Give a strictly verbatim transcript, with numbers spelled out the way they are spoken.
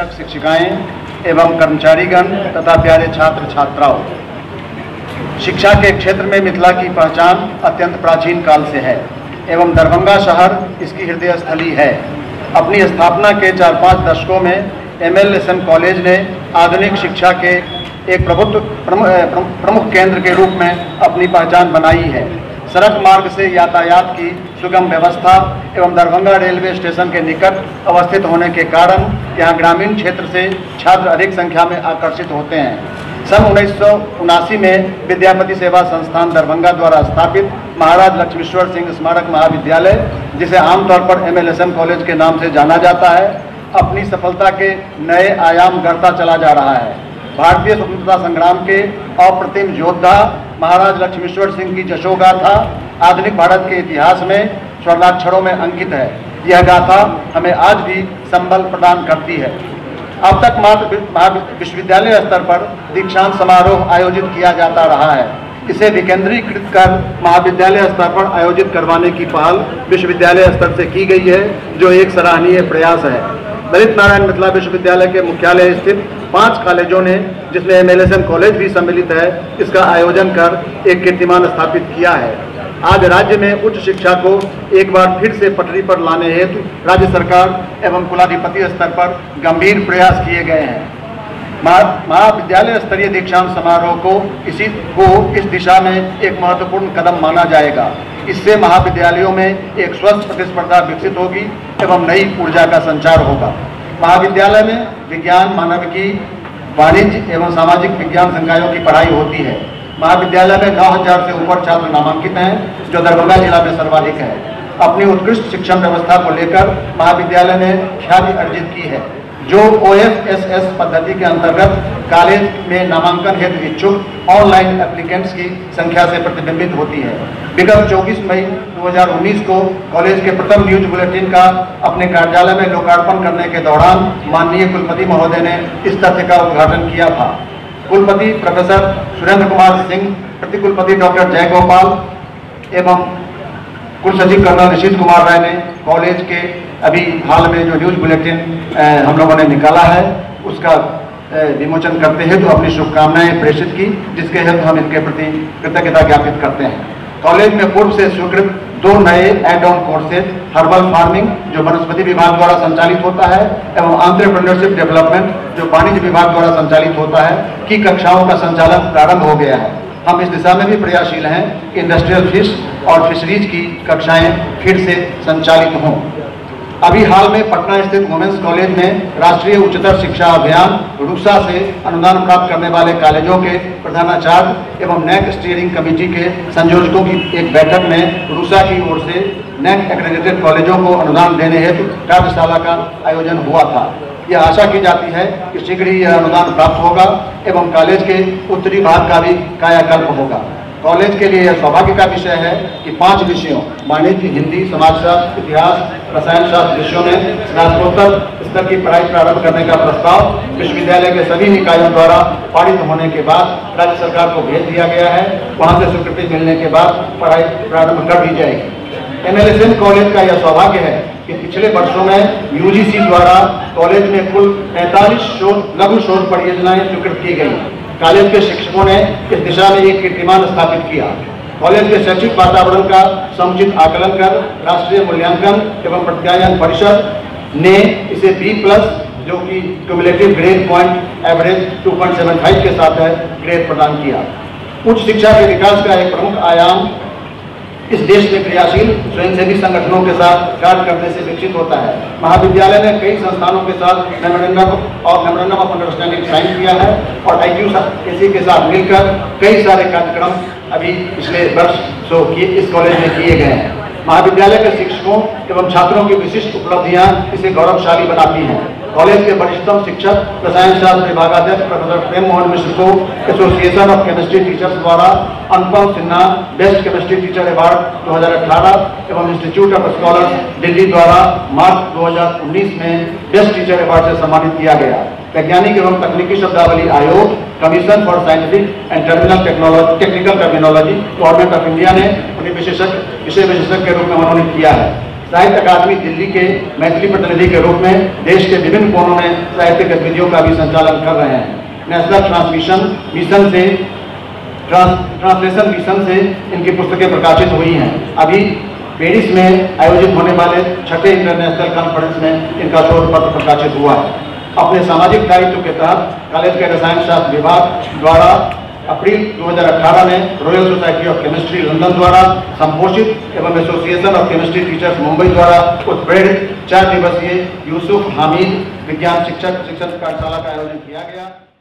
शिक्षक शिक्षिकाएं एवं कर्मचारीगण तथा प्यारे छात्र छात्राओं, शिक्षा के क्षेत्र में मिथिला की पहचान अत्यंत प्राचीन काल से है एवं दरभंगा शहर इसकी हृदय स्थली है। अपनी स्थापना के चार पाँच दशकों में M L S M college ने आधुनिक शिक्षा के एक प्रभुत्व प्रमुख केंद्र के रूप में अपनी पहचान बनाई है। सड़क मार्ग से यातायात की सुगम व्यवस्था एवं दरभंगा रेलवे स्टेशन के निकट अवस्थित होने के कारण यहाँ ग्रामीण क्षेत्र से छात्र अधिक संख्या में आकर्षित होते हैं। सन उन्नीस सौ उनासी में विद्यापति सेवा संस्थान दरभंगा द्वारा स्थापित महाराज लक्ष्मीश्वर सिंह स्मारक महाविद्यालय, जिसे आमतौर पर M L S M college के नाम से जाना जाता है, अपनी सफलता के नए आयाम गढ़ता चला जा रहा है। भारतीय स्वतंत्रता संग्राम के अप्रतिम योद्धा महाराज लक्ष्मीश्वर सिंह की जशोगाथा आधुनिक भारत के इतिहास में स्वर्णाक्षरों में अंकित है। यह गाथा हमें आज भी संबल प्रदान करती है। अब तक मात्र विश्वविद्यालय स्तर पर दीक्षांत समारोह आयोजित किया जाता रहा है। इसे विकेंद्रीकृत कर महाविद्यालय स्तर पर आयोजित करवाने की पहल विश्वविद्यालय स्तर से की गई है, जो एक सराहनीय प्रयास है। ललित नारायण मिथिला विश्वविद्यालय के मुख्यालय स्थित पांच कॉलेजों ने, जिसमें M L S M college भी सम्मिलित है, इसका आयोजन कर एक कीर्तिमान स्थापित किया है। आज राज्य में उच्च शिक्षा को एक बार फिर से पटरी पर लाने हेतु राज्य सरकार एवं कुलाधिपति स्तर पर गंभीर प्रयास किए गए हैं। महाविद्यालय स्तरीय दीक्षांत समारोह को इसी को इस दिशा में एक महत्वपूर्ण कदम माना जाएगा। इससे महाविद्यालयों में एक स्वस्थ प्रतिस्पर्धा विकसित होगी एवं नई ऊर्जा का संचार होगा। महाविद्यालय में विज्ञान, मानविकी, वाणिज्य एवं सामाजिक विज्ञान संकायों की पढ़ाई होती है। महाविद्यालय में नौ हजार से ऊपर छात्र नामांकित हैं, जो दरभंगा जिला में सर्वाधिक है। अपनी उत्कृष्ट शिक्षण व्यवस्था को लेकर महाविद्यालय ने ख्याति अर्जित की है, जो ओ एफ एस एस पद्धति के अंतर्गत कॉलेज में नामांकन हेतु इच्छुक ऑनलाइन एप्लीकेंट्स की संख्या से प्रतिबिंबित होती है। विगत चौबीस मई दो हज़ार उन्नीस को कॉलेज के प्रथम न्यूज बुलेटिन का अपने कार्यालय में लोकार्पण करने के दौरान माननीय कुलपति महोदय ने इस तथ्य का उद्घाटन किया था। कुलपति प्रोफेसर सुरेंद्र कुमार सिंह, प्रतिकुलपति डॉक्टर जय गोपाल एवं कुलसचिव कर्नल निशित कुमार राय ने कॉलेज के अभी हाल में जो न्यूज बुलेटिन हम लोगों ने निकाला है उसका विमोचन करते हैं, तो अपनी शुभकामनाएं प्रेषित की, जिसके हेतु हम इनके प्रति कृतज्ञता ज्ञापित करते हैं। कॉलेज में पूर्व से स्वीकृत दो नए add on courses, herbal farming जो वनस्पति विभाग द्वारा संचालित होता है एवं एंटरप्रेन्योरशिप डेवलपमेंट जो वाणिज्य विभाग द्वारा संचालित होता है, की कक्षाओं का संचालन प्रारंभ हो गया है। हम इस दिशा में भी प्रयासशील हैं कि इंडस्ट्रियल फिश और फिशरीज की कक्षाएं फिर से संचालित हों। अभी हाल में पटना स्थित वुमेन्स कॉलेज ने राष्ट्रीय उच्चतर शिक्षा अभियान रूसा से अनुदान प्राप्त करने वाले कॉलेजों के प्रधानाचार्य एवं नैक स्टीयरिंग कमेटी के संयोजकों की एक बैठक में रूसा की ओर से नैक एक्रेडिटेड कॉलेजों को अनुदान देने हेतु कार्यशाला का आयोजन हुआ था। यह आशा की जाती है कि शीघ्र ही यह अनुदान प्राप्त होगा एवं कॉलेज के उत्तरी भाग का भी कायाकल्प होगा। कॉलेज के लिए यह सौभाग्य का विषय है कि पांच विषयों वाणिज्य, हिंदी, समाजशास्त्र, इतिहास, रसायन शास्त्र विषयों में स्नातकोत्तर स्तर की पढ़ाई प्रारंभ करने का प्रस्ताव विश्वविद्यालय के सभी निकायों द्वारा पारित होने के बाद राज्य सरकार को भेज दिया गया है। वहां से स्वीकृति मिलने के बाद पढ़ाई प्रारंभ कर दी जाएगी। M L S M college का यह सौभाग्य है कि पिछले वर्षों में यू जी सी द्वारा कॉलेज में कुल पैंतालीस शोध लघु शोध परियोजनाएं स्वीकृत की गई। कॉलेज के शिक्षकों ने इस दिशा में एक कीर्तिमान स्थापित किया। कॉलेज के शैक्षिक वातावरण का समुचित आकलन कर राष्ट्रीय मूल्यांकन एवं प्रत्यायन परिषद ने इसे बी प्लस जो कि cumulative grade point average two point seven five के साथ है ग्रेड प्रदान किया। उच्च शिक्षा के विकास का एक प्रमुख आयाम इस देश में क्रियाशील स्वयंसेवी संगठनों के साथ कार्य करने से विकसित होता है। महाविद्यालय ने कई संस्थानों के साथ मेमोरेंडम और मेमोरेंडम ऑफ अंडरस्टैंडिंग साइन किया है और आई क्यू एसी के साथ मिलकर कई सारे कार्यक्रम अभी पिछले वर्ष सो इस कॉलेज में किए गए हैं। महाविद्यालय के शिक्षकों एवं छात्रों की विशिष्ट उपलब्धियां इसे गौरवशाली बनाती हैं। कॉलेज के वरिष्ठतम शिक्षक रसायन शास्त्र विभागाध्यक्ष प्रोफेसर प्रेम मोहन मिश्र को एसोसिएशन ऑफ केमिस्ट्री टीचर्स द्वारा Anupam Sinha best chemistry teacher award दो हज़ार अठारह एवं इंस्टीट्यूट ऑफ स्कॉलर्स दिल्ली द्वारा मार्च दो हज़ार उन्नीस में बेस्ट टीचर अवार्ड से सम्मानित किया गया। वैज्ञानिक एवं तकनीकी शब्दावली आयोग, commission for scientific and terminal technology technical terminology, government of India ने उन्हें विशेषज्ञ विषय विशेषज्ञ के रूप में मनोनीत किया है। साहित्य अकादमी दिल्ली के मैथिली प्रतिनिधि के रूप में देश के विभिन्न कोनों में साहित्य गतिविधियों का भी संचालन कर रहे हैं। नेशनल ट्रांसमिशन मिशन से ट्रांस ट्रांसलेशन मिशन से इनकी पुस्तकें प्रकाशित हुई हैं। अभी पेरिस में आयोजित होने वाले छठे इंटरनेशनल कॉन्फ्रेंस में इनका शोध पत्र प्रकाशित हुआ है। अपने सामाजिक दायित्व के तहत कॉलेज के रसायन शास्त्र विभाग द्वारा अप्रैल दो हज़ार अठारह में royal society of chemistry London द्वारा संपोषित एवं association of chemistry teachers Mumbai द्वारा उत्प्रेरित चार दिवसीय यूसुफ हामिद विज्ञान शिक्षक शिक्षण कार्यशाला का आयोजन किया गया।